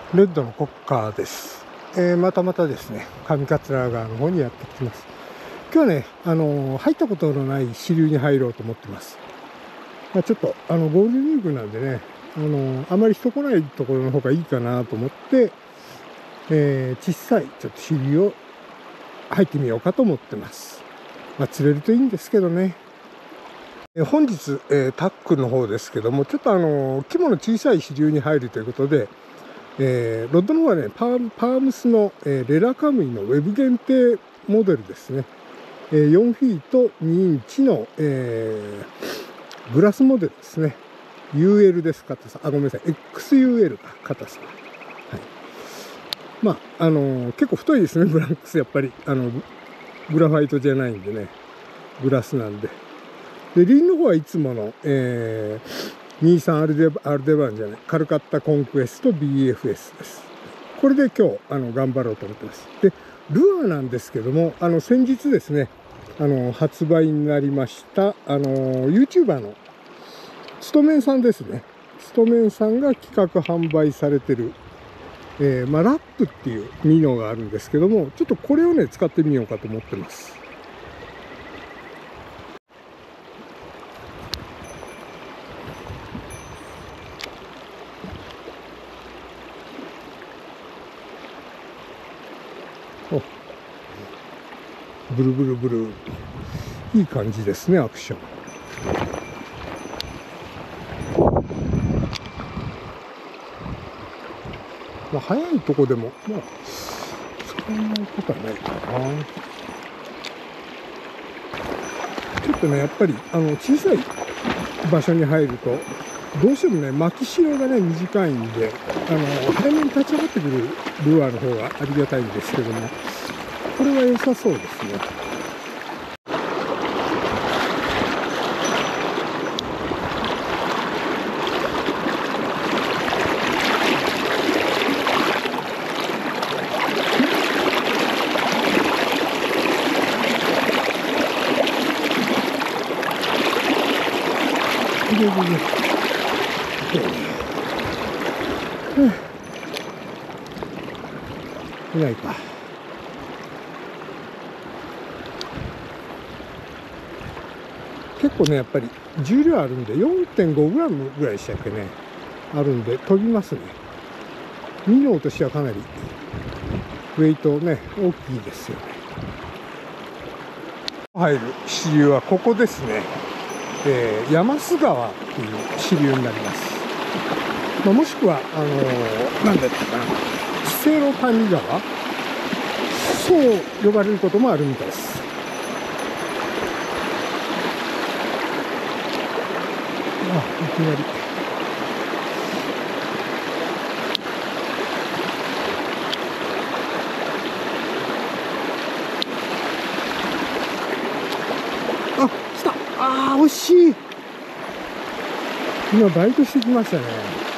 レッドの国家です。またまたですね、上桂川の方にやってきます。今日はね、入ったことのない支流に入ろうと思ってます。ちょっとゴールデンウィークなんでね、あまり人来ないところの方がいいかなと思って、小さいちょっと支流を入ってみようかと思ってます。釣れるといいんですけどね。本日、タックの方ですけども、ちょっと規模の小さい支流に入るということで、ロッドの方はね、パームスの、レラカムイのウェブ限定モデルですね。4フィート2インチの、グラスモデルですね。UL です、硬さ。ごめんなさい。XUL か、硬さ。はい。結構太いですね、ブランクス。やっぱり、グラファイトじゃないんでね。グラスなんで。で、リンの方はいつもの、23アルデバンじゃない、カルカッタコンクエスト BFS です。これで今日、頑張ろうと思ってます。で、ルアーなんですけども、先日ですね、発売になりました、YouTuber のストメンさんですね。ストメンさんが企画販売されてる、ラップっていうミノがあるんですけども、ちょっとこれをね、使ってみようかと思ってます。ブルブルブル。いい感じですね、アクション。早いとこでも、使えないことはないかな。ちょっとね、やっぱり、小さい場所に入ると、どうしてもね、巻き代がね、短いんで、早めに立ち上がってくるルアーの方がありがたいんですけども、これは良さそうですね。いないか。結構ね、やっぱり重量あるんで 4.5g ぐらいでしたっけね、あるんで飛びますね。ミノとしてはかなりウェイトね、大きいですよね。入る支流はここですね。山須川っていう支流になります。もしくは何だったかな、資生堂谷川、そう呼ばれることもあるみたいです。いきなり。来た。惜しい。今バイトしてきましたね。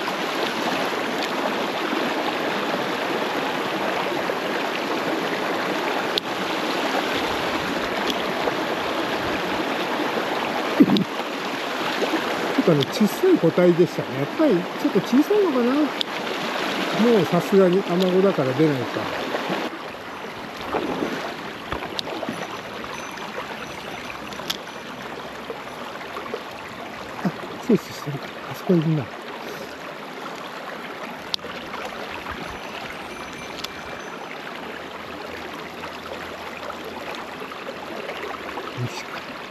ちょっとね、小さい個体でしたね。やっぱりちょっと小さいのかな。もうさすがにアマゴだから出ないか。そうしてる。あそこいるな。よし。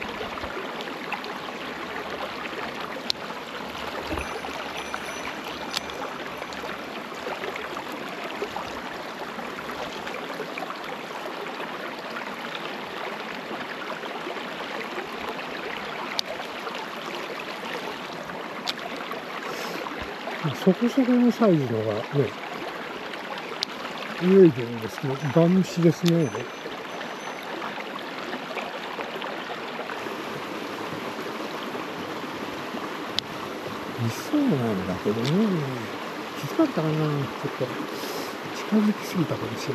そこそこのサイズのがね、泳いでるんですけど、ガン虫ですね。いそうなんだけどね。気づかれたかな。ちょっと近づきすぎたかもしれない。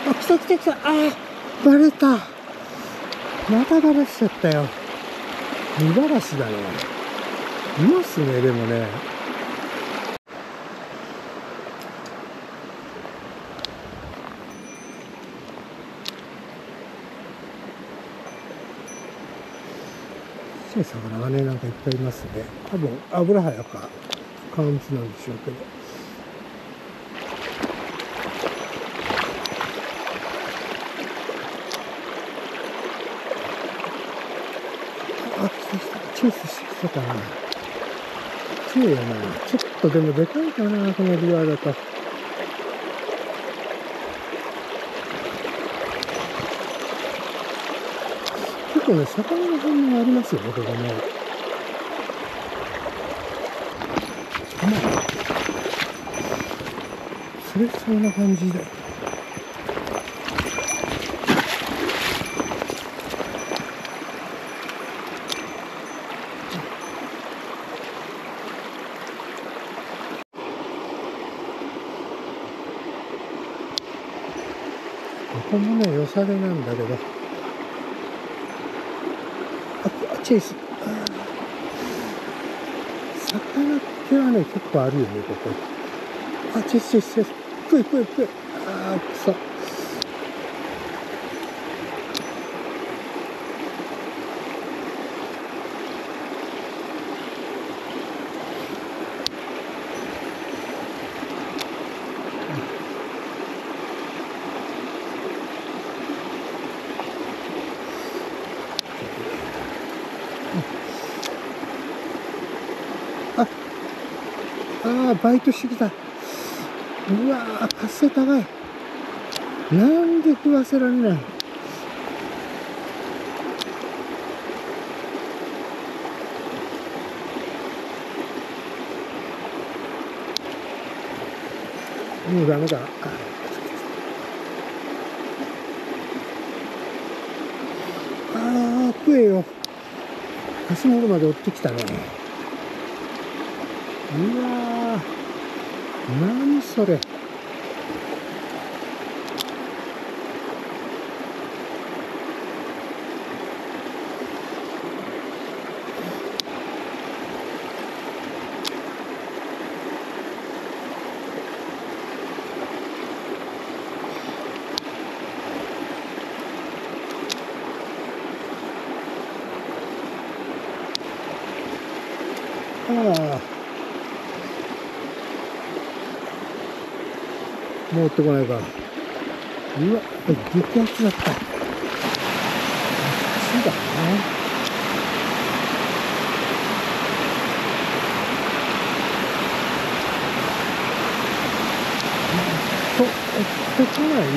あ、来た来た来た。あー、バレた。またバラしちゃったよ。見バラしだね。いますね、でもね。ちっちゃい魚がね、なんかいっぱいいますね。多分、油早か、乾物なんでしょうけど。あ、チェイスしてきたかな。強いよな。ちょっとでもでかいかな、このルアーだと。結構ね、魚の反応がありますよね、ここね。釣れそうな感じだよ。ここもね、良さげなんだけど。あ、チェイス。魚系はね、結構あるよね、ここ。あ、チェイス、チェイス、チェイス。ぷいぷいぷい。あー、くそ。バイトしてきた。うわー、活性高い。なんで食わせられない。もうダメだ。食えよ。足元まで追ってきたね。うわー、何それ。もう追ってこないか。うわ、激アツだった。あっちだね。追ってこない？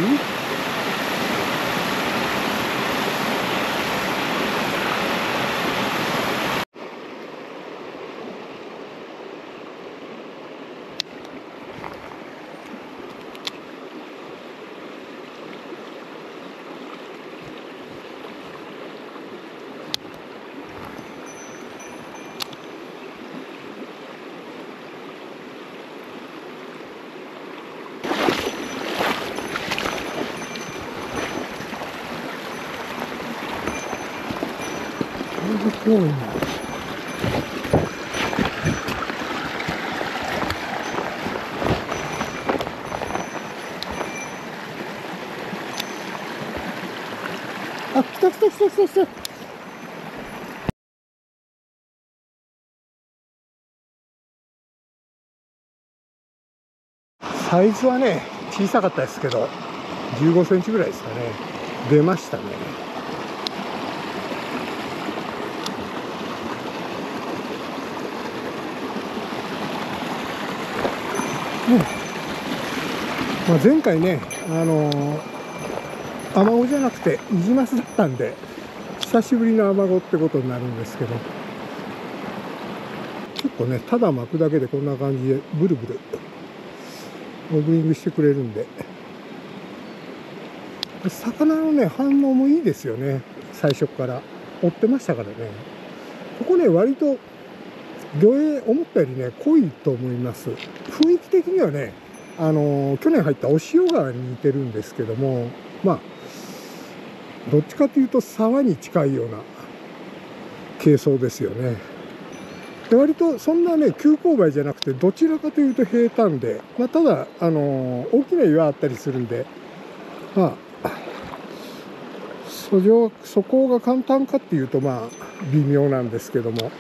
多いな。あ、来た来た来た来た来た。サイズはね、小さかったですけど、15センチぐらいですかね。出ましたね。まあ、前回ね、アマゴじゃなくてニジマスだったんで、久しぶりのアマゴってことになるんですけど、結構ね、ただ巻くだけでこんな感じでブルブルモブリングしてくれるんで、魚のね、反応もいいですよね。最初から追ってましたからね。ここね、割と魚影思ったよりね、濃いと思います。雰囲気的にはね、 去年入ったお塩川に似てるんですけども、まあどっちかというと沢に近いような形相ですよね。で割とそんなね急勾配じゃなくて、どちらかというと平坦で、まあ、ただ大きな岩あったりするんで、まあそこが簡単かっていうとまあ微妙なんですけども、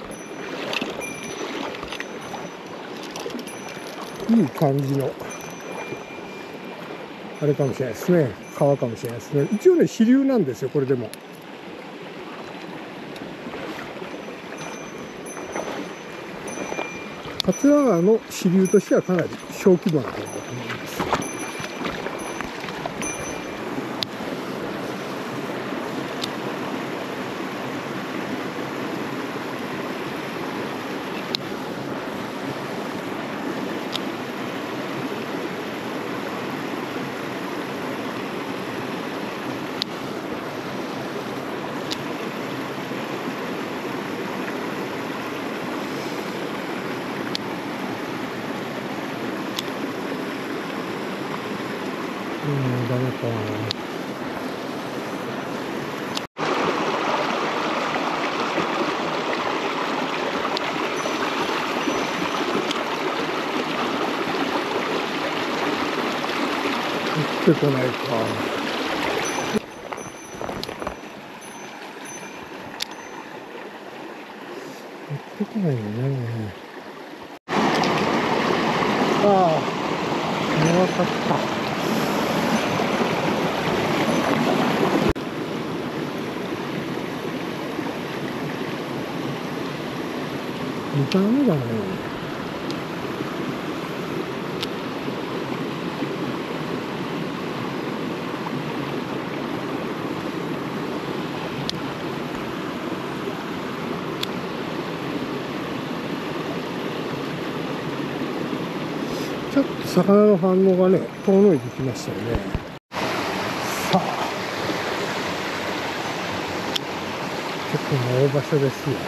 いい感じのあれかもしれないですね、川かもしれないですね。一応ね支流なんですよ、これでも。桂川の支流としてはかなり小規模な方だと思います。ダメか。出てこないか。出てこないよね。ああ、分かった。ダメだね。ちょっと魚の反応がね遠のいてきましたよね。さあ結構な大場所ですよ。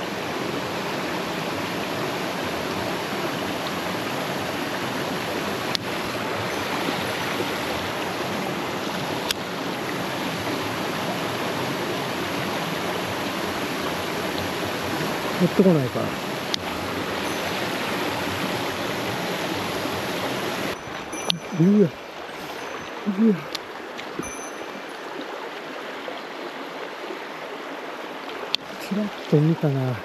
持ってこないか。いやいやちらっと見たな。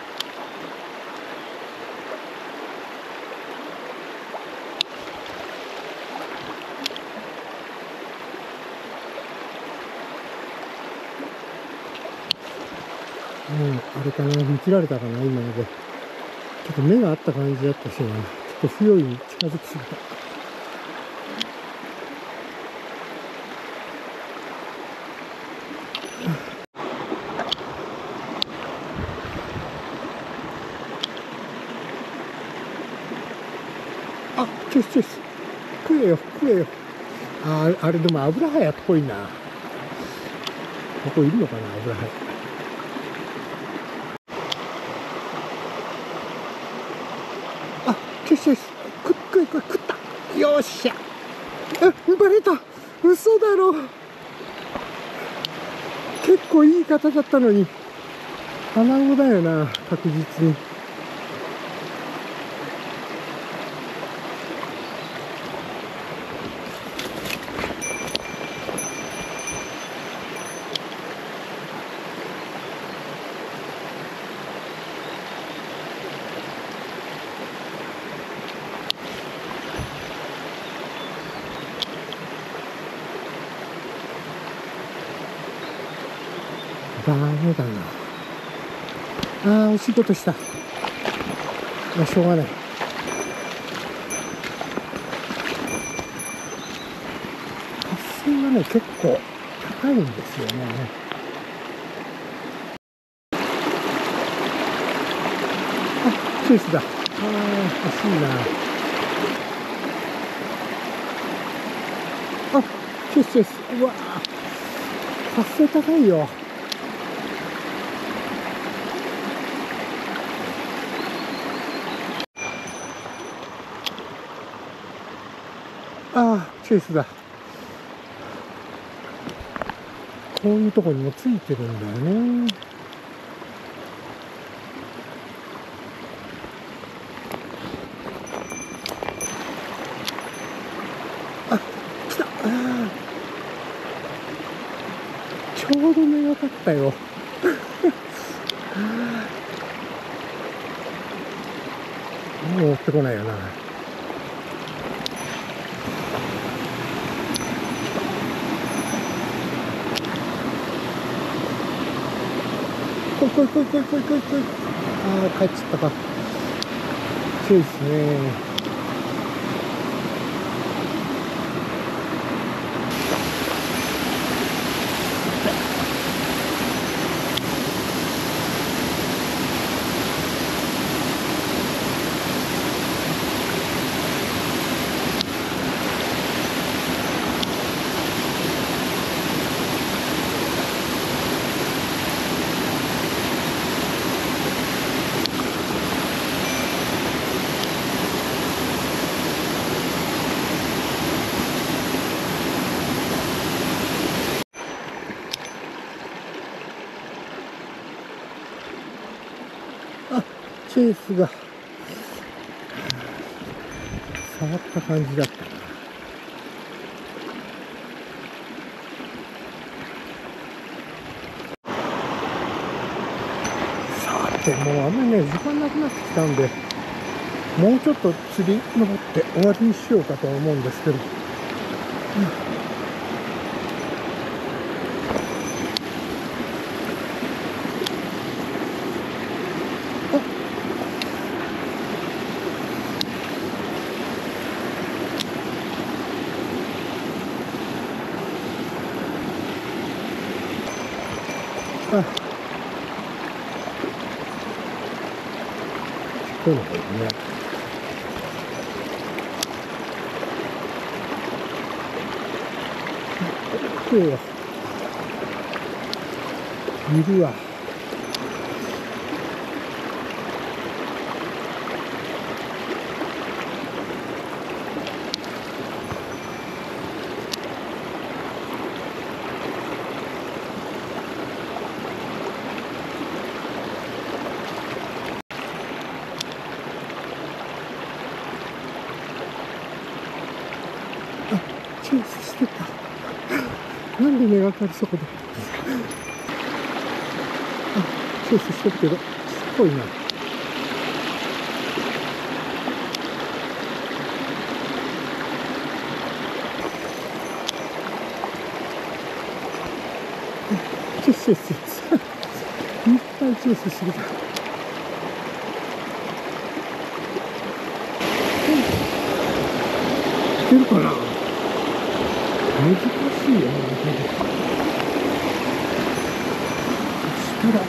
あれかな、見切られたかな、今ので。ちょっと目があった感じだったしな。ちょっと不用意に近づきすぎた。あ、チョイス。食えよ。あれでも油ハヤっぽいな。ここいるのかな、油ハヤ。あ、チョイス。食った。よっしゃ。バレた。嘘だろ。結構いい方だったのに。穴子だよな、確実に。ダメだな。惜しいことした。まあ、しょうがない。発水がね、結構高いんですよね。あ、チェイスだ。惜しいな。あ、チェイス。うわ発生高いよ。 ああ、チェイスだ。こういうとこにもついてるんだよね。あ、来た。ちょうど目がかったよ。もう追ってこないよな。来い来い来い来い来い来い来い。ああ、帰っちゃったか。チェイスね。あ、チェイスが触った感じだった。さて、もう雨ね、時間なくなってきたんで、もうちょっと釣り登って終わりにしようかとは思うんですけど。あ、そうなんですね。今日はいるわ。あ、チェイスしてた。なんで目がかりそこで。あ、チェイスしてるけど、しつこいな。チェイスチェイスチェイス。いっぱいチェイスしてきた。いけるかな。難しいよね。そしたら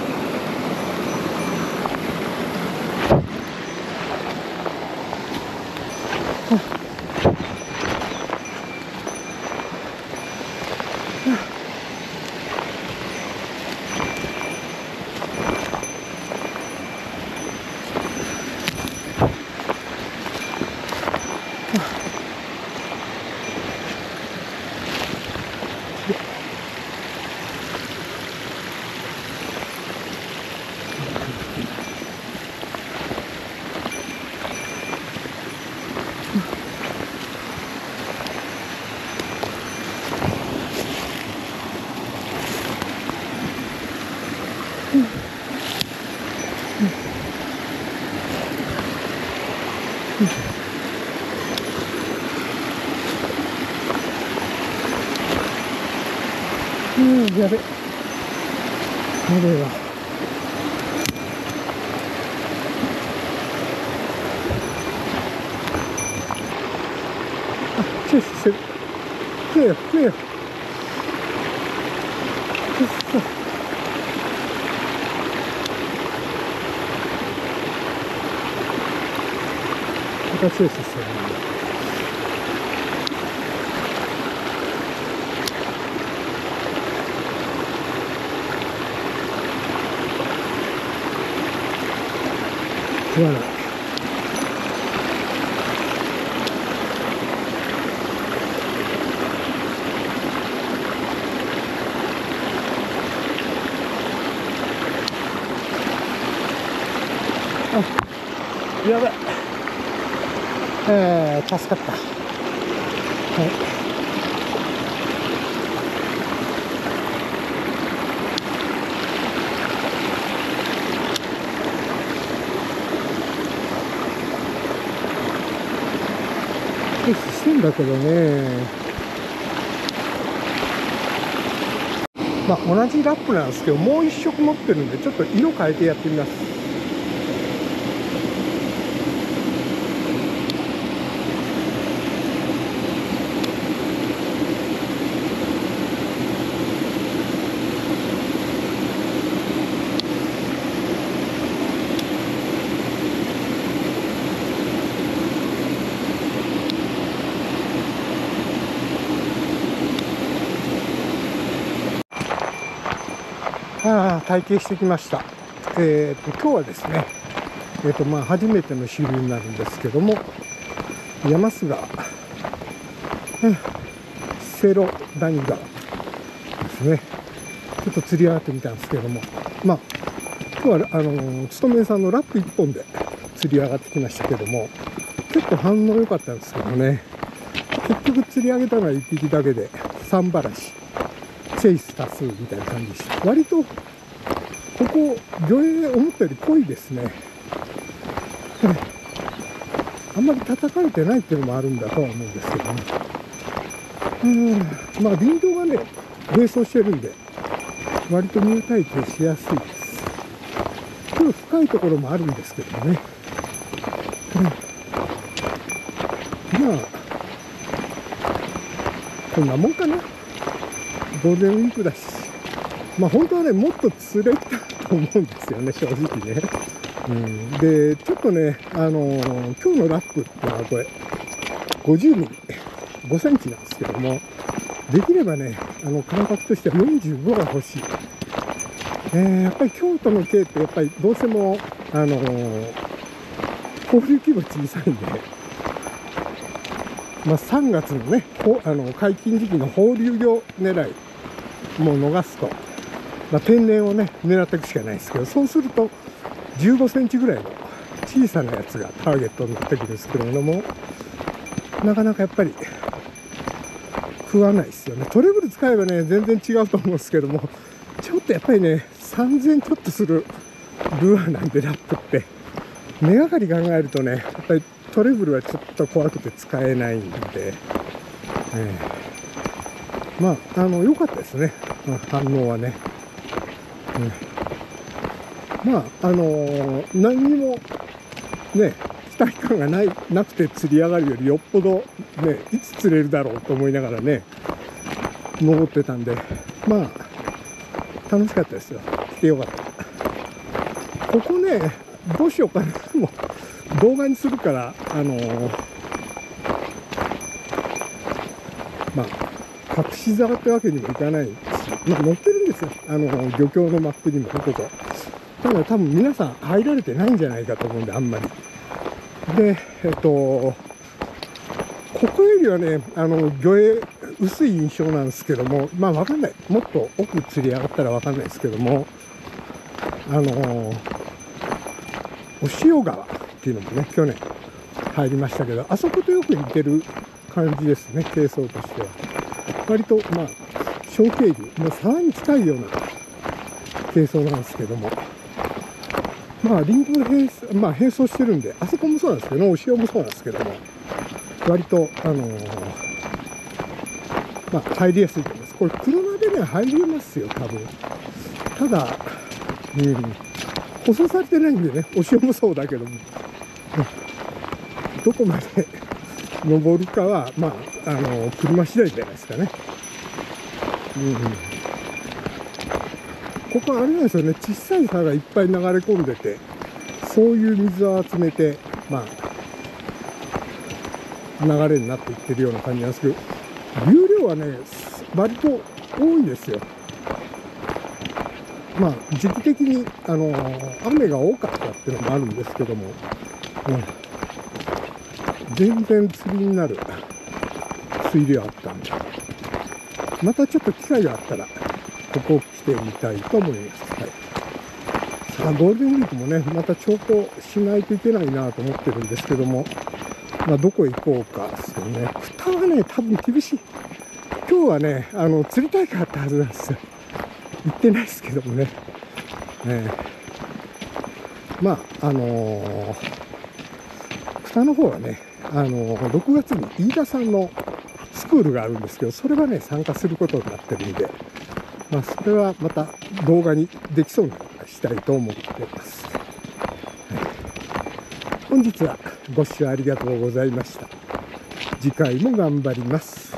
やべ。やべえわ。あ、チェイスしてる。食えよ、食えよ。くっそ。またチェイスしてるな。食わない。 やべえ、助かった。はい。してんだけどね。まあ同じラップなんですけど、もう一色持ってるんで、ちょっと色変えてやってみます。体験してきました。今日はですね、まあ初めての支流になるんですけども、山菅、セロ谷川ですね。ちょっと釣り上がってみたんですけども、まあ今日は勤めさんのラップ1本で釣り上がってきましたけども、結構反応良かったんですけどね。結局釣り上げたのは1匹だけで3バラシ、チェイス多数みたいな感じでした。割とここ魚影思ったより濃いですね。あんまり叩かれてないっていうのもあるんだとは思うんですけどね。まあ林道がね並走してるんで割と入体験しやすいです。ちょっと深いところもあるんですけどね。まあこんなもんかな。ゴールデンウィークだし、まあ本当はねもっと釣れたと思うんですよね、正直ね。でちょっとね今日のラップってのはこれ50ミリ5センチなんですけども、できればね感覚としては45が欲しい。やっぱり京都の径ってやっぱりどうしても放流規模小さいんで、まあ3月のね解禁時期の放流魚狙いもう逃すと、まあ、天然をね狙っていくしかないですけど、そうすると15センチぐらいの小さなやつがターゲットになってくるんですけれども、なかなかやっぱり食わないですよね。トレブル使えばね全然違うと思うんですけども、ちょっとやっぱりね3000ちょっとするルアーなんでラップって値上がり考えるとね、やっぱりトレブルはちょっと怖くて使えないんで、まあ良かったですね、反応はね。まあ何にもね期待感がなくて釣り上がるよりよっぽどねいつ釣れるだろうと思いながらね登ってたんで、まあ楽しかったですよ。来てよかった。ここねどうしようかな、もう動画にするからまあ隠し沢ってわけにもいかないし、まあ載ってるんですよ漁協のマップにもここ。ただ多分皆さん入られてないんじゃないかと思うんで、あんまり。でここよりはね魚影薄い印象なんですけども、まあわかんない、もっと奥釣り上がったらわかんないですけども、お塩川っていうのもね去年入りましたけど、あそことよく似てる感じですね、形相としては。割とまあ小渓流もう沢に近いような形相なんですけども、まあ林道並走してるんで、あそこもそうなんですけど、お塩もそうなんですけども、割とまあ入りやすいと思います。これ車でね入れますよ多分。ただ舗装されてないんでね、お塩もそうだけども、どこまで登るかはまあ車次第じゃないですかね。ここはあれなんですよね、小さい沢がいっぱい流れ込んでて、そういう水を集めてまあ流れになっていってるような感じなんですけど、流量はね割と多いんですよ。まあ時期的に雨が多かったっていうのもあるんですけども、全然釣りになる水量あったんで、またちょっと機会があったらここ来てみたいと思います。はい。 ゴールデンウィークもね、また調校しないといけないなと思ってるんですけども、どこ行こうかですよね。北はね、多分厳しい。今日はね、釣り大会あったはずなんですよ。行ってないですけどもね。北の方はね、6月に飯田さんのスクールがあるんですけど、それはね、参加することになってるんで、それはまた動画にできそうなのがしたいと思っています。本日はご視聴ありがとうございました。次回も頑張ります。